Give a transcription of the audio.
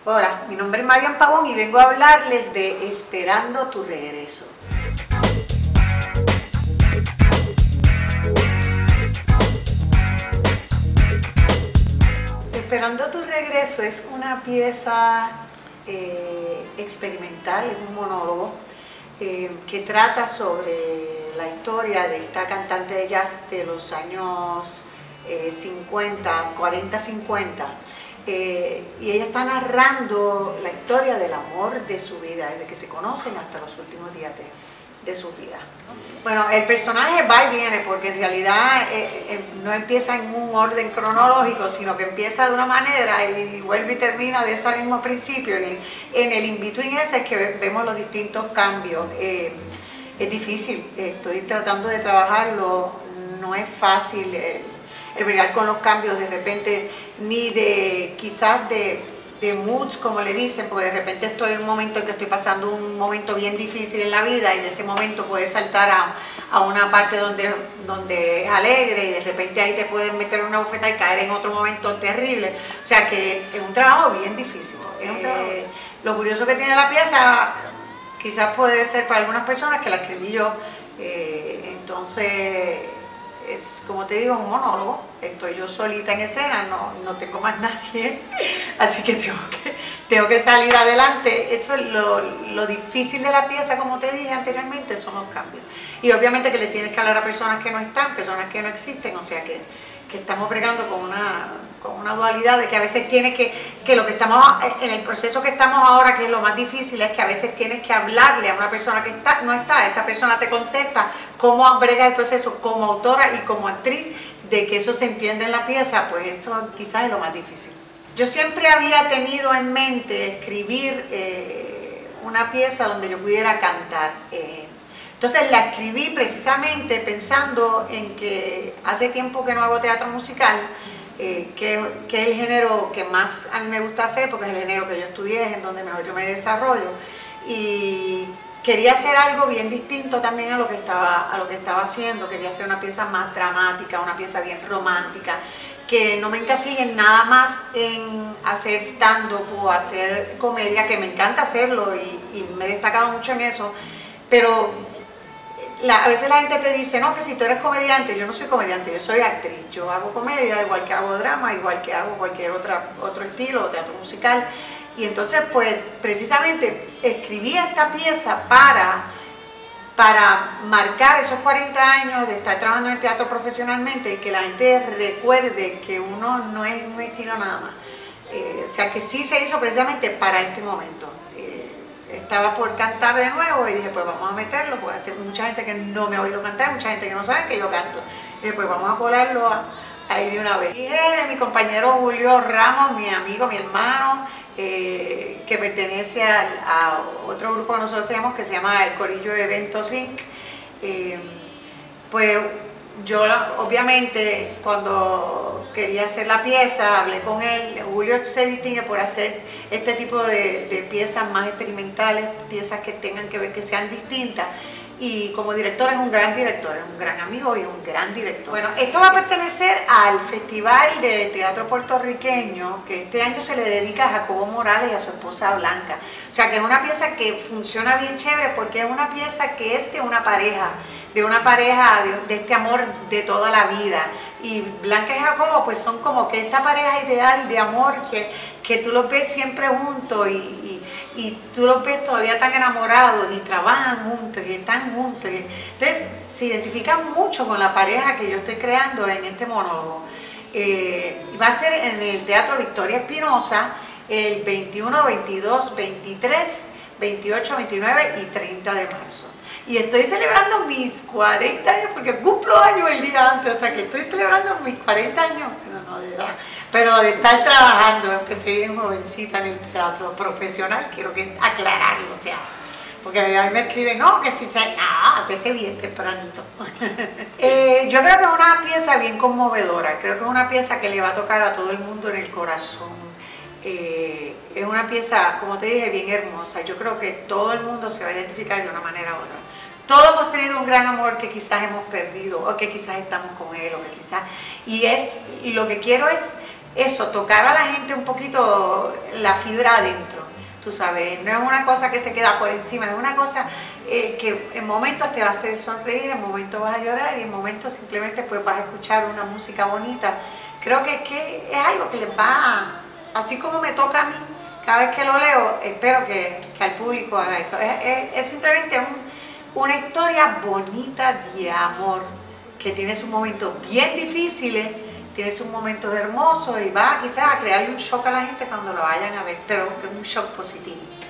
Hola, mi nombre es Marian Pavón y vengo a hablarles de Esperando tu regreso. Esperando tu regreso es una pieza experimental, es un monólogo que trata sobre la historia de esta cantante de jazz de los años 40-50. Y ella está narrando la historia del amor de su vida, desde que se conocen hasta los últimos días de su vida. Bueno, el personaje va y viene porque en realidad no empieza en un orden cronológico, sino que empieza de una manera y vuelve y termina de ese mismo principio. Y en el in-between ese es que vemos los distintos cambios. Es difícil, estoy tratando de trabajarlo, no es fácil el bregar con los cambios de repente, ni quizás de moods, como le dicen, porque de repente estoy en un momento en que estoy pasando un momento bien difícil en la vida y de ese momento puedes saltar a una parte donde es alegre y de repente ahí te pueden meter una bofetada y caer en otro momento terrible. O sea que es un trabajo bien difícil. Lo curioso que tiene la pieza quizás puede ser para algunas personas que la escribí yo, entonces es, como te digo, un monólogo. Estoy yo solita en escena, no tengo más nadie, así que tengo que salir adelante. Eso es lo difícil de la pieza, como te dije anteriormente, son los cambios. Y obviamente que le tienes que hablar a personas que no están, personas que no existen, o sea que estamos bregando con una dualidad de que a veces tienes que lo que estamos, en el proceso que estamos ahora, que es lo más difícil, es que a veces tienes que hablarle a una persona que no está, esa persona te contesta cómo brega el proceso como autora y como actriz, de que eso se entienda en la pieza, pues eso quizás es lo más difícil. Yo siempre había tenido en mente escribir una pieza donde yo pudiera cantar. Entonces la escribí precisamente pensando en que hace tiempo que no hago teatro musical, que es el género que más a mí me gusta hacer, porque es el género que yo estudié, es en donde mejor yo me desarrollo, y quería hacer algo bien distinto también a lo que estaba haciendo. Quería hacer una pieza más dramática, una pieza bien romántica, que no me encasille nada más en hacer stand-up o hacer comedia, que me encanta hacerlo y me he destacado mucho en eso, pero a veces la gente te dice, no, que si tú eres comediante. Yo no soy comediante, yo soy actriz. Yo hago comedia, igual que hago drama, igual que hago cualquier otro estilo, teatro musical. Y entonces, pues, precisamente escribí esta pieza para marcar esos 40 años de estar trabajando en el teatro profesionalmente y que la gente recuerde que uno no es un estilo nada más. O sea, que sí se hizo precisamente para este momento. Estaba por cantar de nuevo y dije, pues vamos a meterlo, porque hay mucha gente que no me ha oído cantar, mucha gente que no sabe que yo canto. Y dije, pues vamos a colarlo ahí de una vez. Dije de mi compañero Julio Ramos, mi amigo, mi hermano, que pertenece a otro grupo que nosotros tenemos que se llama el Corillo Eventos Inc. Pues yo, obviamente, cuando quería hacer la pieza, hablé con él. Julio se distingue por hacer este tipo de piezas más experimentales, piezas que tengan que ver, que sean distintas. Y como director es un gran director, es un gran amigo y un gran director. Bueno, esto va a pertenecer al Festival de Teatro Puertorriqueño, que este año se le dedica a Jacobo Morales y a su esposa Blanca. O sea que es una pieza que funciona bien chévere porque es una pieza que es de una pareja, de este amor de toda la vida. Y Blanca y Jacobo pues son como que esta pareja ideal de amor que tú los ves siempre juntos y tú los ves todavía tan enamorados y trabajan juntos y están juntos. Entonces se identifican mucho con la pareja que yo estoy creando en este monólogo. Va a ser en el Teatro Victoria Espinosa el 21, 22, 23, 28, 29 y 30 de marzo. Y estoy celebrando mis 40 años, porque cumplo años el día antes, o sea que estoy celebrando mis 40 años, no de edad, pero de estar trabajando. Empecé bien jovencita en el teatro profesional, quiero aclararlo, o sea, porque a mí me escriben, no, que si empecé bien tempranito. Yo creo que es una pieza bien conmovedora, creo que es una pieza que le va a tocar a todo el mundo en el corazón. Es una pieza, como te dije, bien hermosa. Yo creo que todo el mundo se va a identificar de una manera u otra. Todos hemos tenido un gran amor que quizás hemos perdido, o que quizás estamos con él, o que quizás... Y lo que quiero es eso, tocar a la gente un poquito la fibra adentro, tú sabes, no es una cosa que se queda por encima, es una cosa que en momentos te va a hacer sonreír, en momentos vas a llorar y en momentos simplemente pues vas a escuchar una música bonita. Creo que es algo que les va, así como me toca a mí, cada vez que lo leo, espero que al público haga eso. Es simplemente una historia bonita de amor, que tiene sus momentos bien difíciles, tiene sus momentos hermosos y va quizás a crearle un shock a la gente cuando lo vayan a ver, pero que es un shock positivo.